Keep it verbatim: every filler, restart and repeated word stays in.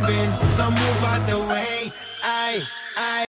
creeping, so move out the way. I, I.